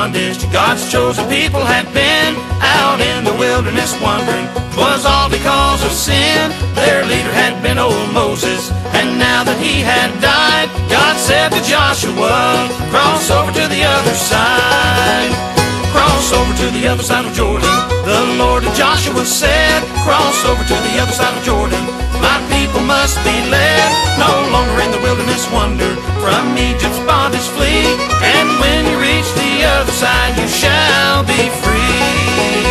bondage. God's chosen people had been out in the wilderness wandering. 'Twas all because of sin. Their leader had been old Moses, and now that he had died, God said to Joshua, cross over to the other side. Cross over to the other side of Jordan. The Lord to Joshua said, cross over to the other side of Jordan. My people must be led, no longer in the wilderness wander. From Egypt's bondage flee, and when you reach the other side, you shall be free.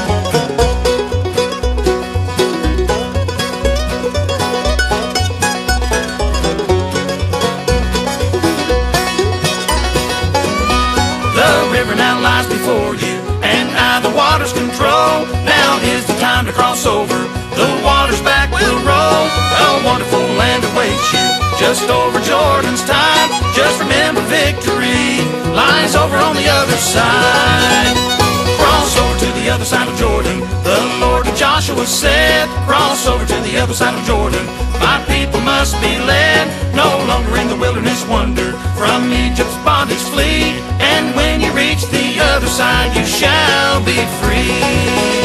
The river now lies before you, and now the water's control. Now is the time to cross over. The water's back will roll. A wonderful land awaits you just over Jordan's tide. Just remember, victory lies over on the other side. Cross over to the other side of Jordan. The Lord to Joshua said, cross over to the other side of Jordan. My people must be led, no longer in the wilderness wander. From Egypt's bondage flee, and when you reach the other side, you shall be free.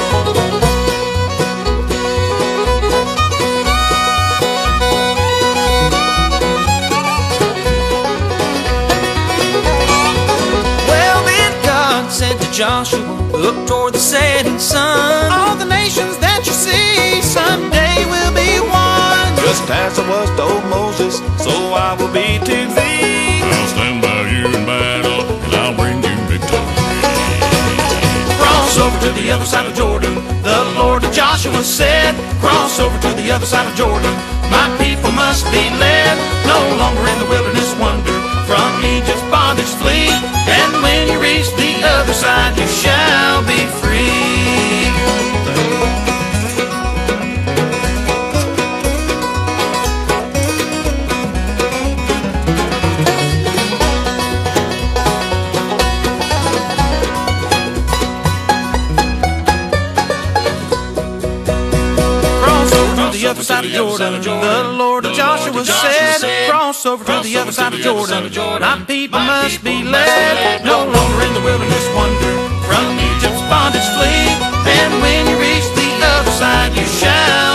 Joshua, look toward the setting sun. All the nations that you see someday will be one. Just as I was to old Moses, so I will be to thee. I'll stand by you in battle, and I'll bring you victory. Cross over to the other side of Jordan. The Lord to Joshua said, cross over to the other side of Jordan. My people must be led, no longer in the wilderness wander. From Egypt's bondage flee, and when you reach the other side, you shall be free. Cross over to the other side of Jordan. The Lord of Joshua said, cross over to the other side of Jordan. My people must be led, no longer in the wilderness wander. From Egypt's bondage flee, and when you reach the other side, you shall